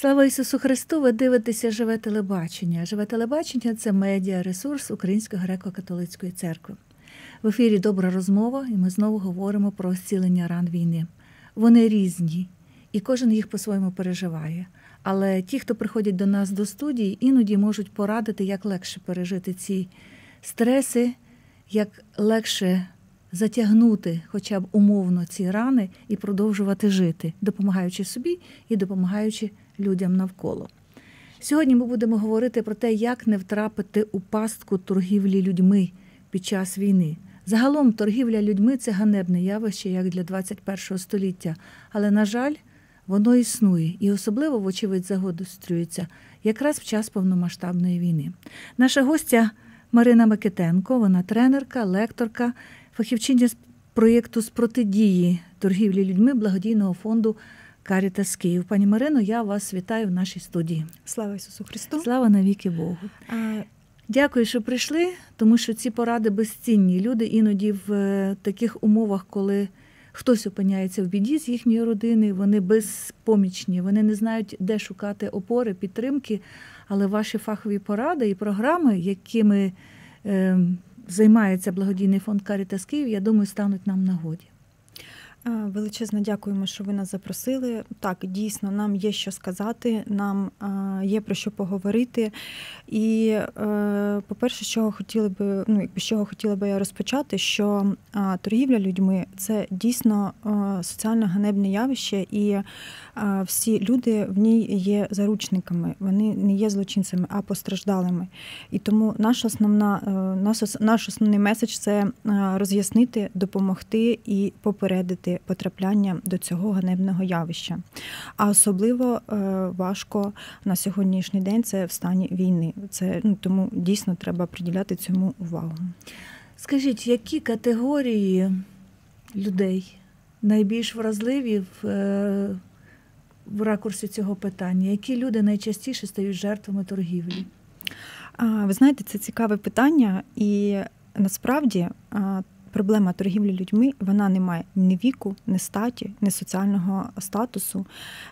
Слава Ісусу Христу! Ви дивитеся «Живе телебачення». «Живе телебачення» – це медіаресурс Української греко-католицької церкви. В ефірі «Добра розмова» і ми знову говоримо про зцілення ран війни. Вони різні, і кожен їх по-своєму переживає. Але ті, хто приходять до нас до студії, іноді можуть порадити, як легше пережити ці стреси, як легше затягнути хоча б умовно ці рани і продовжувати жити, допомагаючи собі і допомагаючи людям навколо. Сьогодні ми будемо говорити про те, як не втрапити у пастку торгівлі людьми під час війни. Загалом торгівля людьми – це ганебне явище, як для 21 століття. Але, на жаль, воно існує і особливо, вочевидь, загострюється якраз в час повномасштабної війни. Наша гостя Марина Микитенко, вона тренерка, лекторка, фахівчиня з проєкту з протидії торгівлі людьми благодійного фонду «Карітас Київ». Пані Марино, я вас вітаю в нашій студії. Слава Ісусу Христу! Слава навіки Богу! Дякую, що прийшли, тому що ці поради безцінні. Люди іноді в таких умовах, коли хтось опиняється в біді з їхньої родини, вони безпомічні, вони не знають, де шукати опори, підтримки, але ваші фахові поради і програми, якими займається благодійний фонд «Карітас Київ», я думаю, стануть нам в нагоді. Величезно дякуємо, що ви нас запросили. Так, дійсно, нам є що сказати, нам є про що поговорити. І, по-перше, з чого хотіла би я розпочати, що торгівля людьми – це дійсно соціально ганебне явище, і всі люди в ній є заручниками, вони не є злочинцями, а постраждалими. І тому наш основний меседж – це роз'яснити, допомогти і попередити потрапляння до цього ганебного явища. А особливо важко на сьогоднішній день це в стані війни. Тому дійсно треба приділяти цьому увагу. Скажіть, які категорії людей найбільш вразливі в ракурсі цього питання? Які люди найчастіше стають жертвами торгівлі? Ви знаєте, це цікаве питання, і насправді проблема торгівлі людьми, вона не має ні віку, ні статі, ні соціального статусу,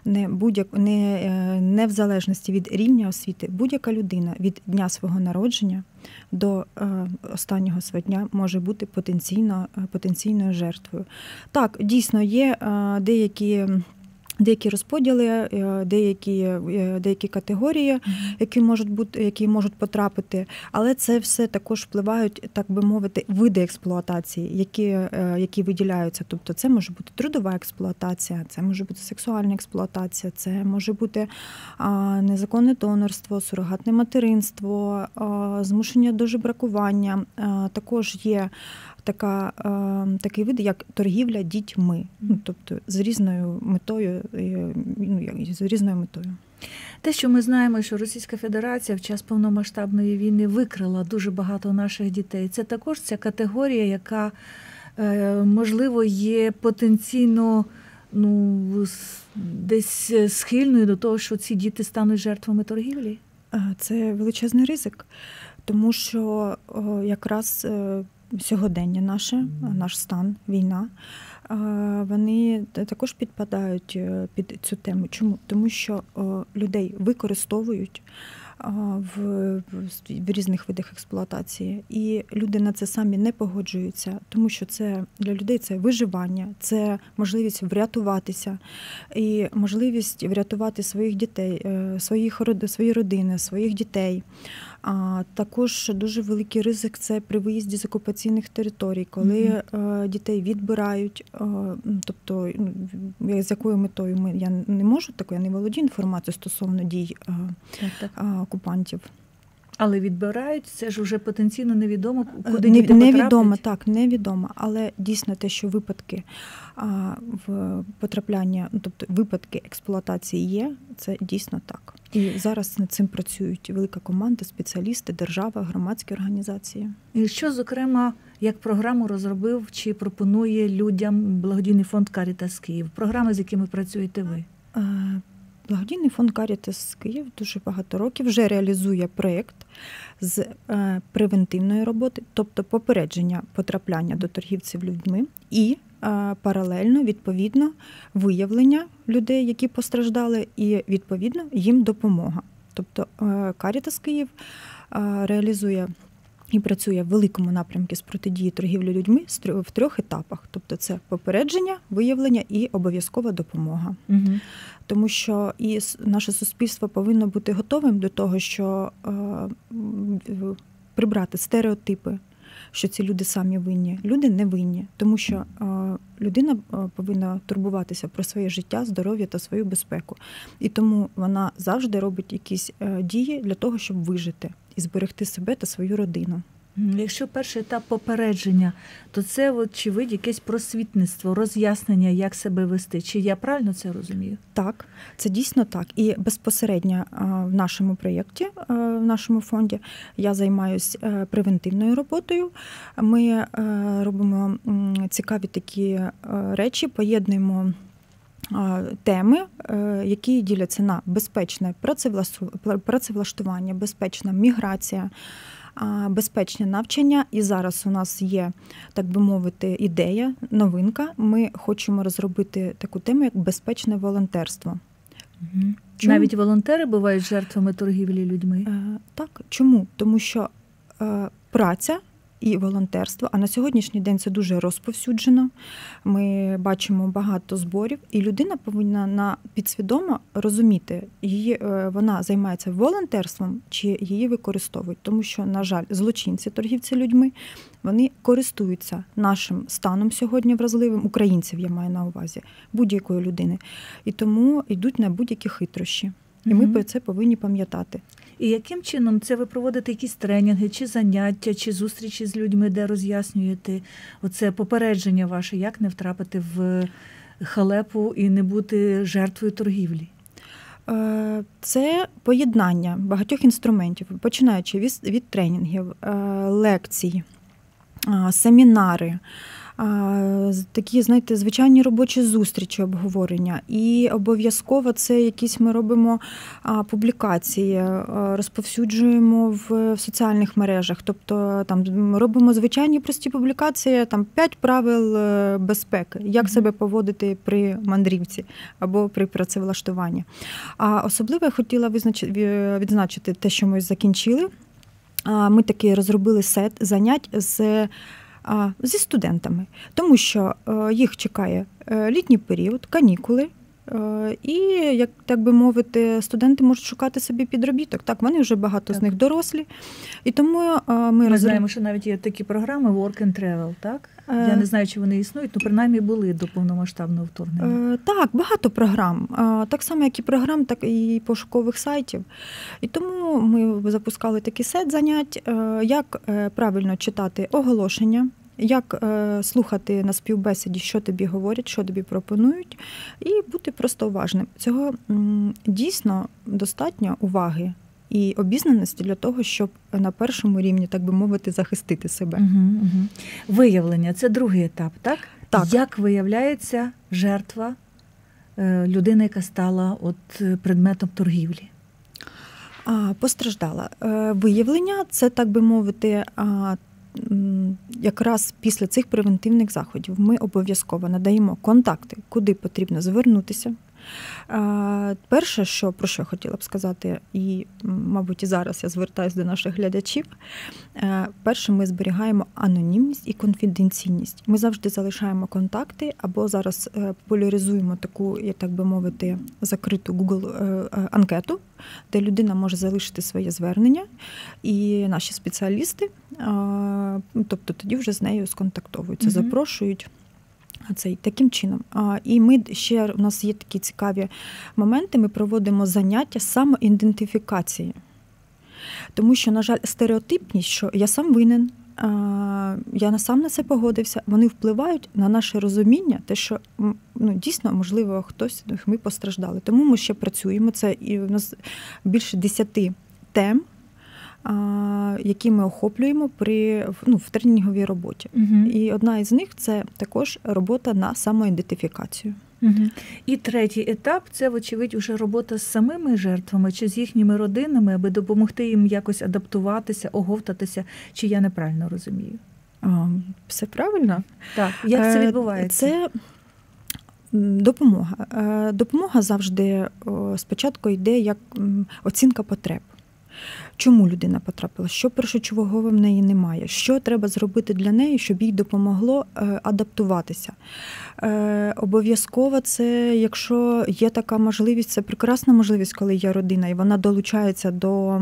не в залежності від рівня освіти. Будь-яка людина від дня свого народження до останнього свого дня може бути потенційною жертвою. Так, дійсно, є деякі розподіли, деякі категорії, які можуть потрапити, але це все також впливають, так би мовити, види експлуатації, які виділяються. Тобто це може бути трудова експлуатація, це може бути сексуальна експлуатація, це може бути незаконне донорство, сурогатне материнство, змушення до жебракування. Також є такий вид, як торгівля дітьми, тобто з різною метою. Те, що ми знаємо, що Російська Федерація в час повномасштабної війни викрала дуже багато наших дітей, це також ця категорія, яка, можливо, є потенційно десь схильною до того, що ці діти стануть жертвами торгівлі? Це величезний ризик, тому що якраз сьогодення наш стан, війна, вони також підпадають під цю тему. Чому? Тому що людей використовують в різних видах експлуатації, і люди на це самі не погоджуються, тому що це для людей це виживання, це можливість врятуватися і можливість врятувати своїх дітей, свої родини, своїх дітей. А також дуже великий ризик – це при виїзді з окупаційних територій, коли дітей відбирають, тобто з якою метою я не можу такою, я не володію інформацією стосовно дій окупантів. Але відбирають, це ж вже потенційно невідомо, куди діти потраплять? Невідомо, але дійсно те, що випадки потрапляння, тобто випадки експлуатації є, це дійсно так. І зараз над цим працюють велика команда, спеціалісти, держава, громадські організації. І що, зокрема, як програму розробив чи пропонує людям благодійний фонд «Карітас Київ»? Програми, з якими працюєте ви? Благодійний фонд «Карітас Київ» дуже багато років вже реалізує проєкт з превентивної роботи, тобто попередження потрапляння до торгівців людьми і паралельно, відповідно, виявлення людей, які постраждали, і, відповідно, їм допомога. Тобто Caritas Київ реалізує і працює в великому напрямку з протидії торгівлі людьми в 3 етапах. Тобто це попередження, виявлення і обов'язкова допомога. Угу. Тому що і наше суспільство повинно бути готовим до того, що прибрати стереотипи, що ці люди самі винні. Люди не винні, тому що людина повинна турбуватися про своє життя, здоров'я та свою безпеку. І тому вона завжди робить якісь дії для того, щоб вижити і зберегти себе та свою родину. Якщо перший етап попередження, то це, очевидь, якесь просвітництво, роз'яснення, як себе вести. Чи я правильно це розумію? Так, це дійсно так. І безпосередньо в нашому проєкті, в нашому фонді, я займаюся превентивною роботою. Ми робимо цікаві такі речі, поєднуємо теми, які діляться на безпечне працевлаштування, безпечна міграція, безпечне навчання. І зараз у нас є, так би мовити, ідея, новинка. Ми хочемо розробити таку тему, як безпечне волонтерство. Угу. Навіть волонтери бувають жертвами торгівлі людьми? Так. Чому? Тому що праця і волонтерство, а на сьогоднішній день це дуже розповсюджено. Ми бачимо багато зборів, і людина повинна підсвідомо розуміти, вона займається волонтерством чи її використовують. Тому що, на жаль, злочинці, торгівці людьми, вони користуються нашим станом сьогодні вразливим, українців я маю на увазі, будь-якої людини. І тому йдуть на будь-які хитрощі. І ми про це повинні пам'ятати. І яким чином це ви проводите якісь тренінги, чи заняття, чи зустрічі з людьми, де роз'яснюєте оце попередження ваше, як не втрапити в халепу і не бути жертвою торгівлі? Це поєднання багатьох інструментів, починаючи від тренінгів, лекцій, семінари, такі, знаєте, звичайні робочі зустрічі, обговорення. І обов'язково це якісь ми робимо публікації, розповсюджуємо в соціальних мережах. Тобто там робимо звичайні прості публікації, там 5 правил безпеки, як себе поводити при мандрівці або при працевлаштуванні. А особливо я хотіла відзначити те, що ми закінчили. Ми таки розробили сет занять зі студентами, тому що їх чекає літній період, канікули, і, як так би мовити, студенти можуть шукати собі підробіток. Так, вони вже багато з них дорослі. І тому ми знаємо, що навіть є такі програми Work and Travel, так? Я не знаю, чи вони існують, але принаймні були до повномасштабного вторгнення. Так, багато програм. Так само, як і програм, так і пошукових сайтів. І тому ми запускали такий сет занять, як правильно читати оголошення, як слухати на співбесіді, що тобі говорять, що тобі пропонують, і бути просто уважним. Цього дійсно достатньо уваги і обізнаності для того, щоб на першому рівні, так би мовити, захистити себе. Угу. Виявлення – це другий етап, так? Так. Як виявляється жертва людини, яка стала предметом торгівлі? Постраждала. Виявлення – це, так би мовити, якраз після цих превентивних заходів ми обов'язково надаємо контакти, куди потрібно звернутися. Перше, про що хотіла б сказати, і, мабуть, і зараз я звертаюся до наших глядачів, перше, ми зберігаємо анонімність і конфіденційність. Ми завжди залишаємо контакти, або зараз популяризуємо таку, так би мовити, закриту Google-анкету, де людина може залишити своє звернення, і наші спеціалісти, тобто тоді вже з нею сконтактовуються, запрошують. Таким чином. І у нас є такі цікаві моменти, ми проводимо заняття самоідентифікації. Тому що, на жаль, стереотипність, що я сам винен, я сам на це погодився, вони впливають на наше розуміння, те, що дійсно, можливо, ми постраждали. Тому ми ще працюємо, це і у нас більше 10 тем, які ми охоплюємо в тренінговій роботі. І одна із них – це також робота на самоідентифікацію. І третій етап – це, вочевидь, уже робота з самими жертвами чи з їхніми родинами, аби допомогти їм якось адаптуватися, оговтатися, чи я неправильно розумію? Все правильно? Так, як це відбувається? Це допомога. Допомога завжди спочатку йде як оцінка потреб. Чому людина потрапила? Що першочергово в неї немає? Що треба зробити для неї, щоб їй допомогло адаптуватися? Обов'язково це, якщо є така можливість, це прекрасна можливість, коли є родина, і вона долучається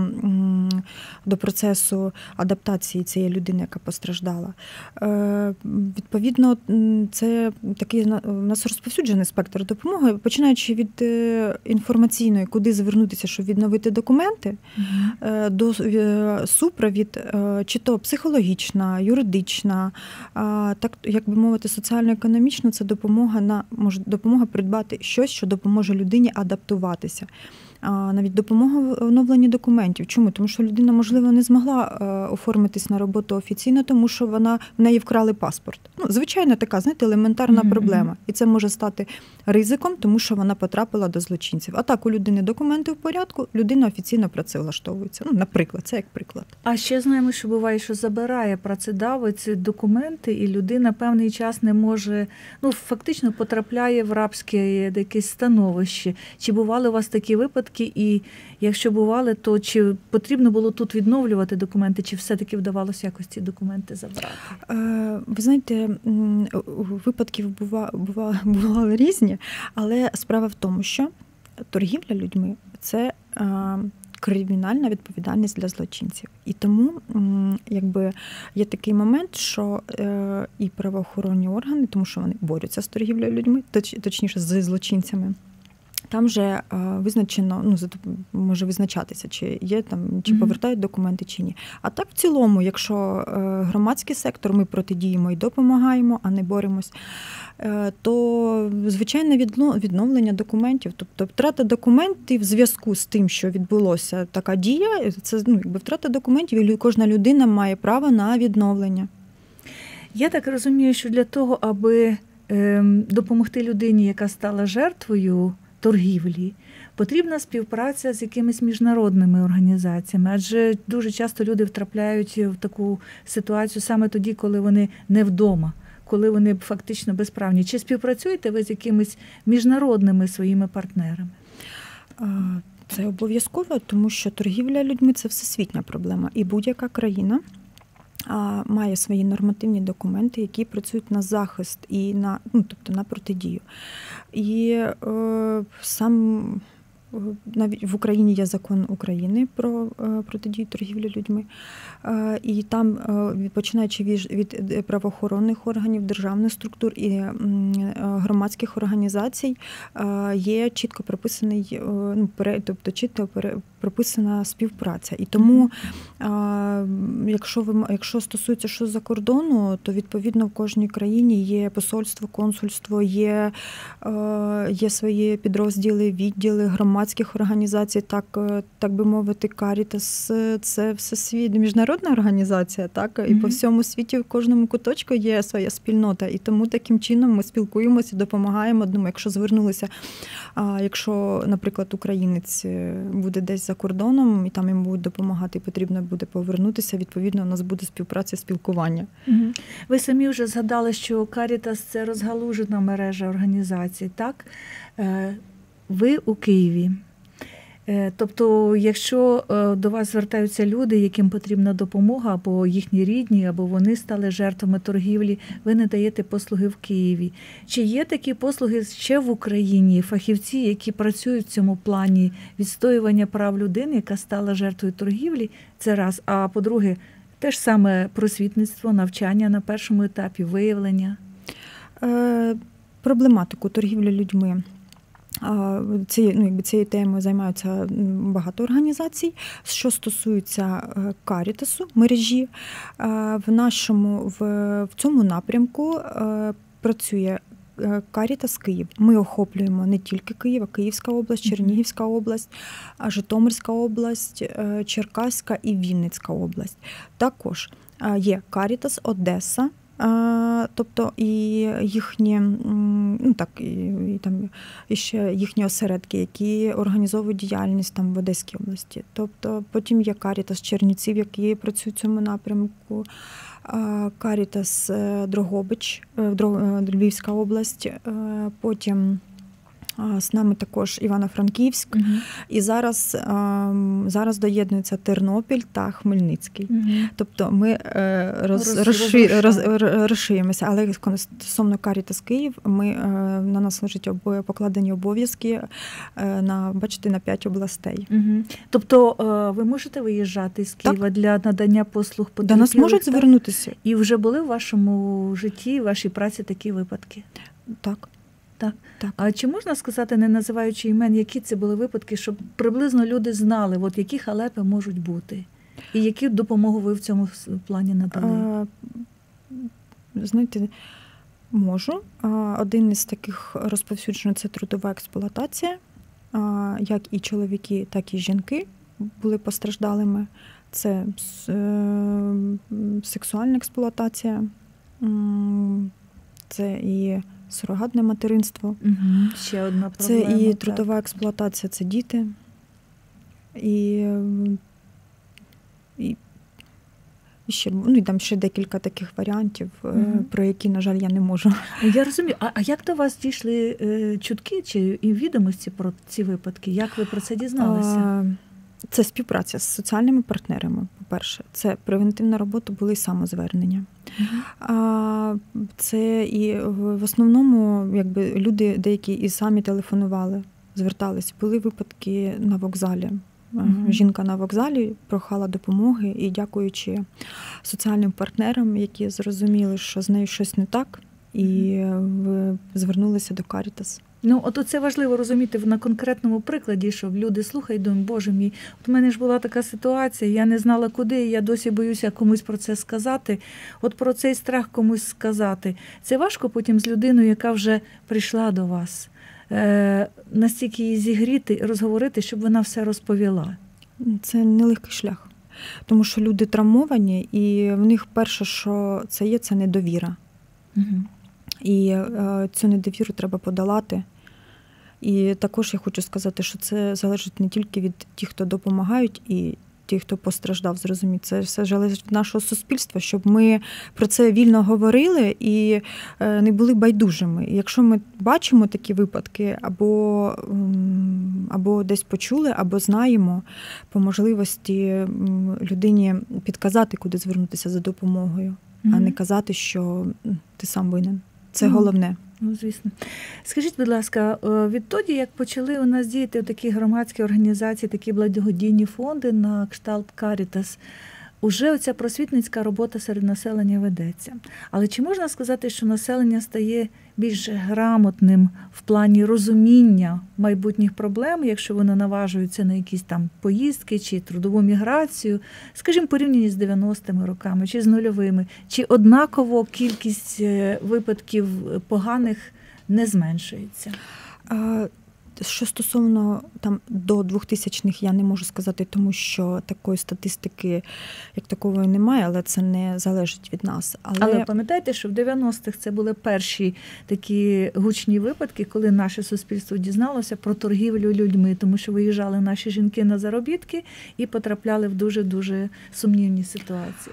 до процесу адаптації цієї людини, яка постраждала. Відповідно, це такий у нас розповсюджений спектр допомоги, починаючи від інформаційної, куди звернутися, щоб відновити документи, до супровід, чи то психологічна, юридична, так, як би мовити, соціально-економічна, це допомога придбати щось, що допоможе людині адаптуватися. Навіть допомога в оновленні документів. Чому? Тому що людина, можливо, не змогла оформитись на роботу офіційно, тому що в неї вкрали паспорт. Звичайно, така, знаєте, елементарна проблема. І це може стати ризиком, тому що вона потрапила до злочинців. А так, у людини документи в порядку, людина офіційно працевлаштовується. Наприклад, це як приклад. А ще знаємо, що буває, що забирає працедавець документи, і людина певний час не може, фактично потрапляє в рабське якесь становище. Чи бували у вас такі випадки? І якщо бували, то чи потрібно було тут відновлювати документи, чи все-таки вдавалося якось ці документи забрати? Ви знаєте, випадків бували різні, але справа в тому, що торгівля людьми – це кримінальна відповідальність для злочинців. І тому є такий момент, що і правоохоронні органи, тому що вони борються з торгівлею людьми, точніше, з злочинцями, там вже визначено, може визначатися, чи є там, чи повертають документи, чи ні. А так, в цілому, якщо громадський сектор, ми протидіємо і допомагаємо, а не боремось, то звичайне відновлення документів, тобто втрата документів в зв'язку з тим, що відбулося така дія, це втрата документів, і кожна людина має право на відновлення. Я так розумію, що для того, аби допомогти людині, яка стала жертвою торгівлі, потрібна співпраця з якимись міжнародними організаціями, адже дуже часто люди втрапляють в таку ситуацію саме тоді, коли вони не вдома, коли вони фактично безправні. Чи співпрацюєте ви з якимись міжнародними своїми партнерами? Це обов'язково, тому що торгівля людьми – це всесвітня проблема. І будь-яка країна має свої нормативні документи, які працюють на захист і тобто на протидію. І навіть в Україні є закон України про протидію торгівлі людьми. І там, починаючи від правоохоронних органів, державних структур і громадських організацій, є чітко прописаний, тобто чітко прописана співпраця. І тому, якщо стосується що за кордону, то відповідно в кожній країні є посольство, консульство, є свої підрозділи, відділи громадських організацій, так би мовити, Карітас – це міжнародна організація, так? І по всьому світі в кожному куточку є своя спільнота. І тому таким чином ми спілкуємося, допомагаємо одному. Якщо звернулися, якщо, наприклад, українець буде десь за кордоном, і там йому будуть допомагати, і потрібно буде повернутися, відповідно, у нас буде співпраця, спілкування. Ви самі вже згадали, що Карітас – це розгалужена мережа організацій, так? Ви у Києві. Тобто, якщо до вас звертаються люди, яким потрібна допомога, або їхні рідні, або вони стали жертвами торгівлі, ви надаєте послуги в Києві. Чи є такі послуги ще в Україні, фахівці, які працюють в цьому плані відстоювання прав людини, яка стала жертвою торгівлі? Це раз. А по-друге, те ж саме просвітництво, навчання на першому етапі, виявлення? Проблематику торгівлі людьми. Цією темою займаються багато організацій. Що стосується Карітасу, мережі, в цьому напрямку працює Карітас Київ. Ми охоплюємо не тільки Київ, а Київська область, Чернігівська область, Житомирська область, Черкаська і Вінницька область. Також є Карітас Одеса, Тобто і їхні, ну так, і там і ще їхні осередки, які організовують діяльність там в Одеській області. Тобто потім є Карітас Чернівців, які працюють в цьому напрямку, Карітас Дрогобич, Львівська область, потім з нами також Івано-Франківськ, і зараз доєднуються Тернопіль та Хмельницький. Тобто ми розширюємося, але стосовно Карітас Київ, на нас лежить покладені обов'язки бачите, на 5 областей. Тобто ви можете виїжджати з Києва для надання послуг потерпілих? До нас можуть звернутися. І вже були в вашому житті, в вашій праці такі випадки? Так. Так. А чи можна сказати, не називаючи імен, які це були випадки, щоб приблизно люди знали, от які халепи можуть бути? І яку допомогу ви в цьому плані надали? Знаєте, можу. Один із таких розповсюджених – це трудова експлуатація. Як і чоловіки, так і жінки були постраждалими. Це сексуальна експлуатація, це і сурогатне материнство. Ще одна проблема. Це і трудова експлуатація, це діти. І ще, і там ще декілька таких варіантів, про які, на жаль, я не можу. Я розумію. А як до вас дійшли чутки чи відомості про ці випадки? Як ви про це дізналися? Це співпраця з соціальними партнерами, по-перше. Це превентивна робота, були й самозвернення. Це і в основному якби люди деякі і самі телефонували, звертались. Були випадки на вокзалі. Жінка на вокзалі прохала допомоги і, дякуючи соціальним партнерам, які зрозуміли, що з нею щось не так, і звернулися до Карітас. Ну, от це важливо розуміти на конкретному прикладі, щоб люди слухають, думають, Боже мій, от у мене ж була така ситуація, я не знала куди, і я досі боюся комусь про це сказати. От про цей страх комусь сказати. Це важко потім з людиною, яка вже прийшла до вас, настільки її зігріти, розговорити, щоб вона все розповіла. Це нелегкий шлях, тому що люди травмовані, і в них перше, що це є, це недовіра. І цю недовіру треба подолати. І також я хочу сказати, що це залежить не тільки від тих, хто допомагають, і тих, хто постраждав, зрозуміти. Це все залежить від нашого суспільства, щоб ми про це вільно говорили і не були байдужими. І якщо ми бачимо такі випадки, або десь почули, або знаємо, по можливості людині підказати, куди звернутися за допомогою, а не казати, що ти сам винен. Це головне. Ну, звісно. Скажіть, будь ласка, відтоді, як почали у нас діяти такі громадські організації, такі благодійні фонди на кшталт Карітас, уже оця просвітницька робота серед населення ведеться. Але чи можна сказати, що населення стає більш грамотним в плані розуміння майбутніх проблем, якщо воно наважується на якісь там поїздки чи трудову міграцію, скажімо, порівняні з 90-ми роками чи з нульовими, чи однаково кількість випадків поганих не зменшується? Що стосовно там до 2000-х, я не можу сказати, тому що такої статистики як такової немає, але це не залежить від нас. Але пам'ятаєте, що в 90-х це були перші такі гучні випадки, коли наше суспільство дізналося про торгівлю людьми, тому що виїжджали наші жінки на заробітки і потрапляли в дуже-дуже сумнівні ситуації.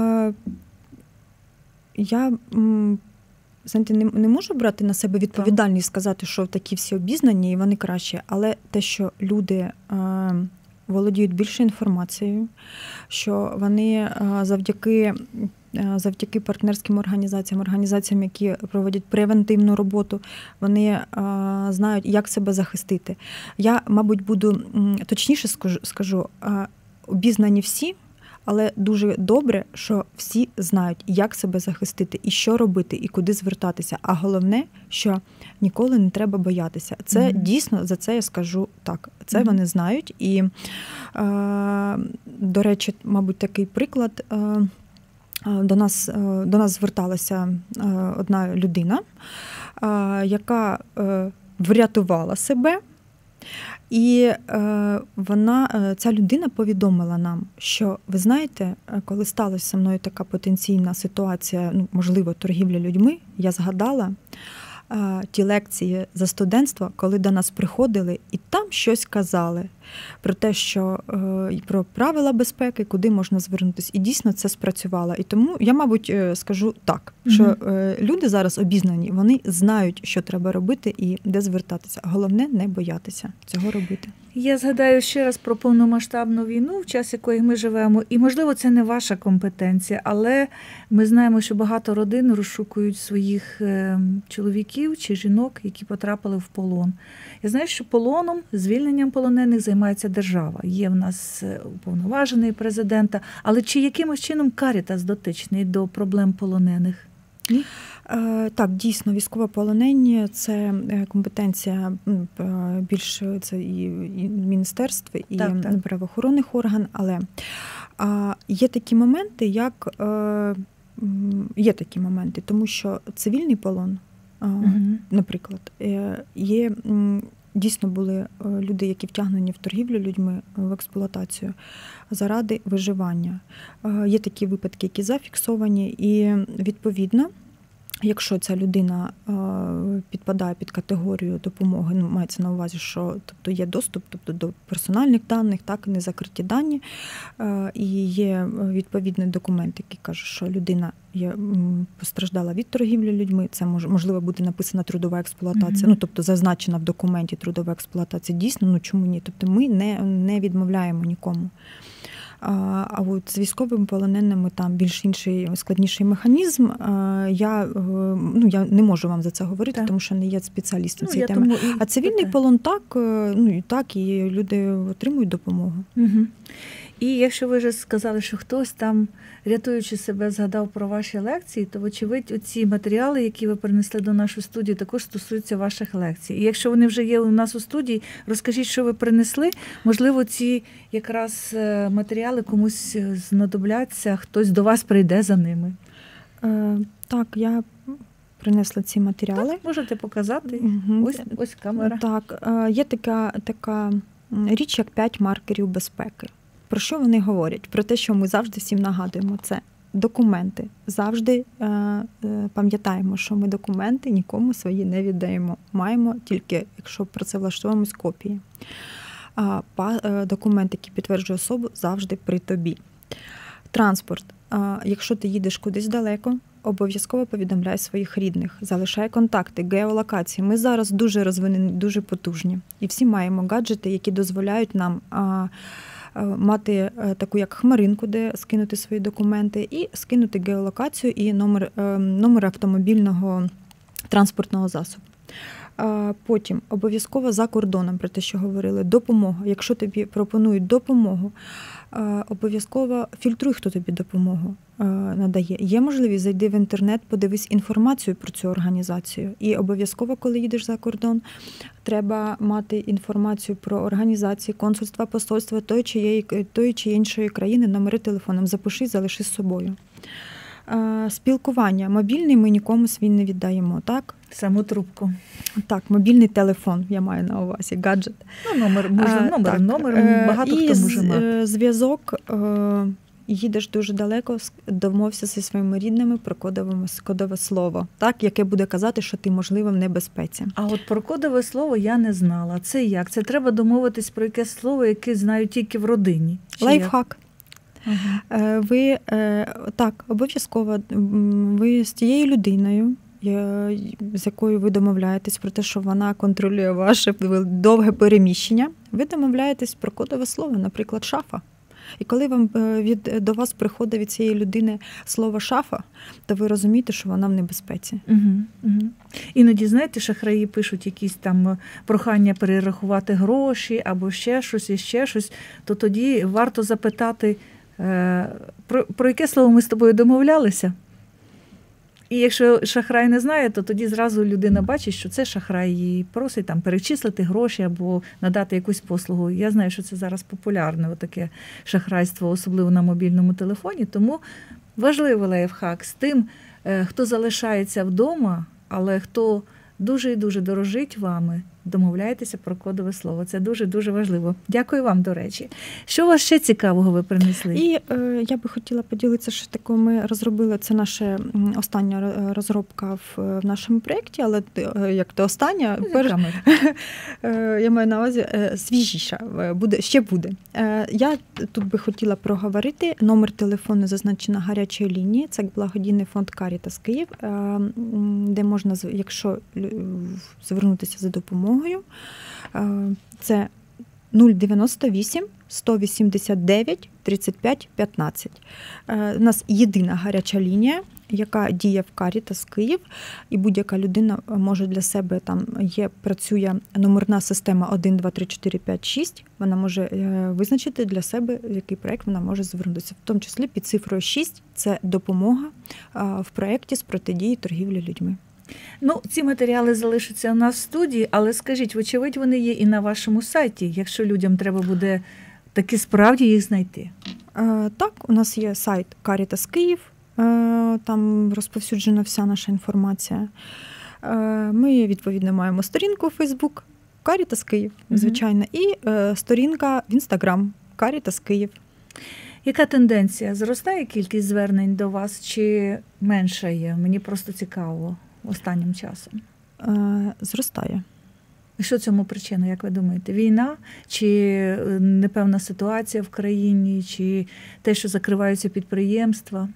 Я знаєте, не можу брати на себе відповідальність, сказати, що такі всі обізнані і вони краще, але те, що люди володіють більше інформацією, що вони завдяки партнерським організаціям, які проводять превентивну роботу, вони знають, як себе захистити. Я, мабуть, буду точніше скажу, обізнані всі, але дуже добре, що всі знають, як себе захистити, і що робити, і куди звертатися. А головне, що ніколи не треба боятися. Це дійсно, за це я скажу так. Це вони знають. І, до речі, мабуть, такий приклад. До нас зверталася одна людина, яка врятувала себе І ця людина повідомила нам, що, ви знаєте, коли сталася зі мною така потенційна ситуація, можливо, торгівля людьми, я згадала ті лекції за студентства, коли до нас приходили і там щось казали про те, що про правила безпеки, куди можна звернутися. І дійсно це спрацювало. І тому я, мабуть, скажу так, що люди зараз обізнані, вони знають, що треба робити і де звертатися. Головне не боятися цього робити. Я згадаю ще раз про повномасштабну війну, в час якої ми живемо. І, можливо, це не ваша компетенція, але ми знаємо, що багато родин розшукують своїх чоловіків чи жінок, які потрапили в полон. Я знаю, що полоном, звільненням полонених займається держава. Є в нас уповноважений президента. Але чи якимось чином Карітас дотичний до проблем полонених? Ні? Так, дійсно, військовополонені – це компетенція більше це і міністерств, і так. правоохоронних органів, але є такі моменти, тому що цивільний полон, наприклад, є, дійсно були люди, які втягнені в торгівлю людьми, в експлуатацію заради виживання. Є такі випадки, які зафіксовані, і відповідно, якщо ця людина підпадає під категорію допомоги, мається на увазі, що тобто є доступ до персональних даних, так, не закриті дані, і є відповідний документ, який каже, що людина постраждала від торгівлі людьми, це можливо буде написана трудова експлуатація, тобто зазначена в документі трудова експлуатація. Дійсно, чому ні? Тобто ми не відмовляємо нікому. А от з військовими полоненими там більш інший, складніший механізм. Я не можу вам за це говорити, тому що не є спеціалістом цієї теми. А цивільний полон так, і люди отримують допомогу. І якщо ви вже сказали, що хтось там, рятуючи себе, згадав про ваші лекції, то, вочевидь, оці матеріали, які ви принесли до нашої студії, також стосуються ваших лекцій. І якщо вони вже є у нас у студії, розкажіть, що ви принесли. Можливо, ці якраз матеріали комусь знадобляться, хтось до вас прийде за ними. Так, я принесла ці матеріали. Так, можете показати. Ось камера. Так, є така річ, як 5 маркерів безпеки. Про що вони говорять? Про те, що ми завжди всім нагадуємо. Це документи. Завжди пам'ятаємо, що ми документи нікому свої не віддаємо. Маємо тільки, якщо працевлаштовуємось, копії. Документ, який підтверджує особу, завжди при тобі. Транспорт. Якщо ти їдеш кудись далеко, обов'язково повідомляй своїх рідних, залишай контакти, геолокації. Ми зараз дуже розвинені, дуже потужні. І всі маємо гаджети, які дозволяють нам мати таку як хмаринку, де скинути свої документи, і скинути геолокацію і номер автомобільного транспортного засобу. Потім обов'язково за кордоном, про те, що говорили, допомога. Якщо тобі пропонують допомогу, обов'язково фільтруй, хто тобі допомогу надає. Є можливість, зайди в інтернет, подивись інформацію про цю організацію. І обов'язково, коли їдеш за кордон, треба мати інформацію про організації, консульства, посольства тої чи іншої країни, номери телефоном. Запиши, залиши з собою. Спілкування. Мобільний ми нікому свій не віддаємо, так? Саму трубку. Так, мобільний телефон, я маю на увазі, гаджет. Номер, багато хто може мати. Зв'язок, їдеш дуже далеко, домовся зі своїми рідними про кодове слово, так, яке буде казати, що ти, можливо, в небезпеці. А от про кодове слово я не знала. Це як? Це треба домовитись про якесь слово, яке знають тільки в родині? Лайфхак. Ви, так, обов'язково, ви з тією людиною, з якою ви домовляєтесь про те, що вона контролює ваше довге переміщення, ви домовляєтесь про кодове слово, наприклад, шафа. І коли до вас приходить від цієї людини слово «шафа», то ви розумієте, що вона в небезпеці. Іноді, знаєте, шахраї пишуть якісь там прохання перерахувати гроші або ще щось, то тоді варто запитати, про яке слово ми з тобою домовлялися. І якщо шахрай не знає, то тоді зразу людина бачить, що це шахрай і просить там перечислити гроші або надати якусь послугу. Я знаю, що це зараз популярне таке шахрайство, особливо на мобільному телефоні. Тому важливий лайфхак з тим, хто залишається вдома, але хто дуже і дуже дорожить вами, домовляйтеся про кодове слово. Це дуже-дуже важливо. Дякую вам, до речі. Що у вас ще цікавого ви принесли? І я би хотіла поділитися, що таке ми розробили, це наша остання розробка в нашому проєкті, але як то остання, я маю на увазі свіжіша, ще буде. Я тут би хотіла проговорити, номер телефону зазначено гарячої лінії, це благодійний фонд Карітас Київ, де можна, якщо звернутися за допомогою, це 098 189 35 15. У нас єдина гаряча лінія, яка діє в Карітас Київ, і будь-яка людина може для себе, там працює номерна система 1, 2, 3, 4, 5, 6, вона може визначити для себе, в який проєкт вона може звернутися. В тому числі під цифрою 6 – це допомога в проєкті з протидії торгівлі людьми. Ці матеріали залишаться у нас в студії, але скажіть, вочевидь, вони є і на вашому сайті, якщо людям треба буде таки справді їх знайти? Так, у нас є сайт Карітас Київ, там розповсюджена вся наша інформація. Ми, відповідно, маємо сторінку у Facebook Карітас Київ, звичайно, і сторінка в Instagram Карітас Київ. Яка тенденція? Зростає кількість звернень до вас чи меншає? Мені просто цікаво останнім часом. Зростає. Що цьому причина, як ви думаєте? Війна? Чи непевна ситуація в країні? Чи те, що закриваються підприємства?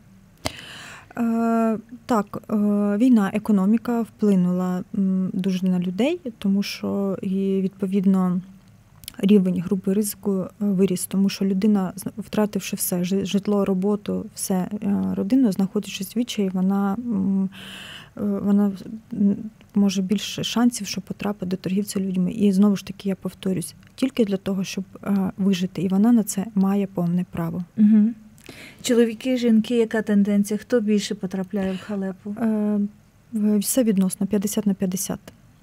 Так, війна, економіка вплинула дуже на людей, тому що, і, відповідно, рівень групи ризику виріс, тому що людина, втративши все, житло, роботу, все, родину, знаходячись в відчаї, вона може більше шансів, щоб потрапити до торгівця людьми. І знову ж таки, я повторюсь, тільки для того, щоб вижити, і вона на це має повне право. Угу. Чоловіки, жінки, яка тенденція? Хто більше потрапляє в халепу? Все відносно, 50 на 50.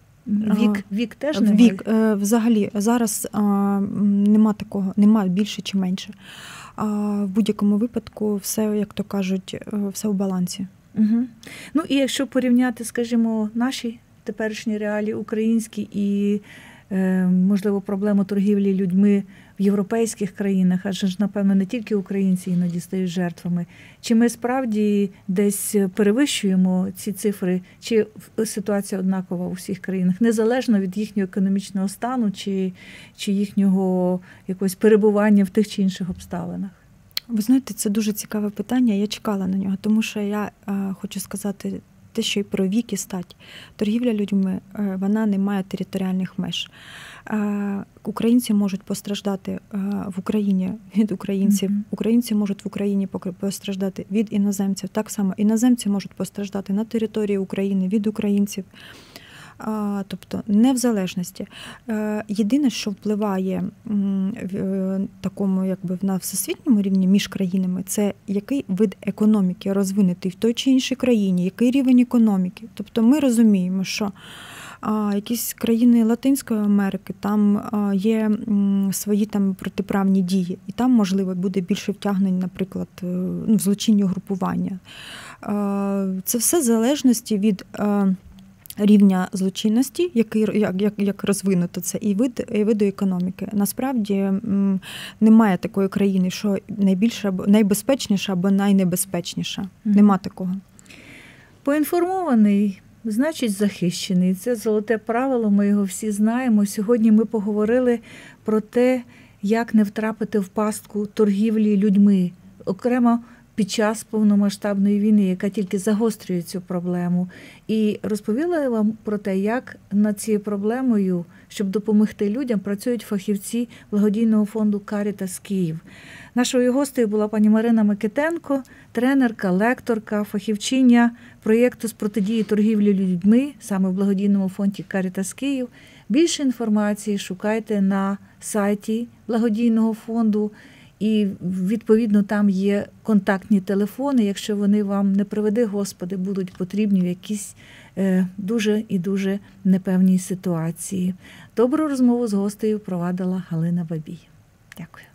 Вік теж немає? Вік, взагалі, зараз нема такого, нема більше чи менше. В будь-якому випадку все, як то кажуть, все в балансі. Угу. І якщо порівняти, скажімо, наші теперішні реалії, українські і, можливо, проблему торгівлі людьми в європейських країнах, адже ж, напевно, не тільки українці іноді стають жертвами. Чи ми справді десь перевищуємо ці цифри, чи ситуація однакова у всіх країнах, незалежно від їхнього економічного стану, чи їхнього якогось перебування в тих чи інших обставинах? Ви знаєте, це дуже цікаве питання, я чекала на нього, тому що я хочу сказати те, що і про вік і стать. Торгівля людьми, вона не має територіальних меж. Українці можуть постраждати в Україні від українців, українці можуть в Україні постраждати від іноземців. Так само іноземці можуть постраждати на території України від українців. Тобто не в залежності. Єдине, що впливає в такому, якби на всесвітньому рівні між країнами, це який вид економіки розвинутий в той чи іншій країні, який рівень економіки. Тобто ми розуміємо, що якісь країни Латинської Америки, там є свої там протиправні дії, і там, можливо, буде більше втягнень, наприклад, в злочинні угрупування. Це все в залежності від рівня злочинності, як розвинуто це, і виду економіки. Насправді немає такої країни, що найбільша або найбезпечніша або найнебезпечніша. Нема такого. Поінформований, значить захищений. Це золоте правило, ми його всі знаємо. Сьогодні ми поговорили про те, як не втрапити в пастку торгівлі людьми. Окремо під час повномасштабної війни, яка тільки загострює цю проблему. І розповіла я вам про те, як над цією проблемою, щоб допомогти людям, працюють фахівці благодійного фонду «Карітас Київ». Нашою гостею була пані Марина Микитенко, тренерка, лекторка, фахівчиня проєкту з протидії торгівлі людьми, саме в благодійному фонді «Карітас Київ». Більше інформації шукайте на сайті благодійного фонду. І, відповідно, там є контактні телефони, якщо вони вам, не приведи Господи, будуть потрібні в якійсь дуже і дуже непевній ситуації. Добру розмову з гостею провадила Галина Бабій. Дякую.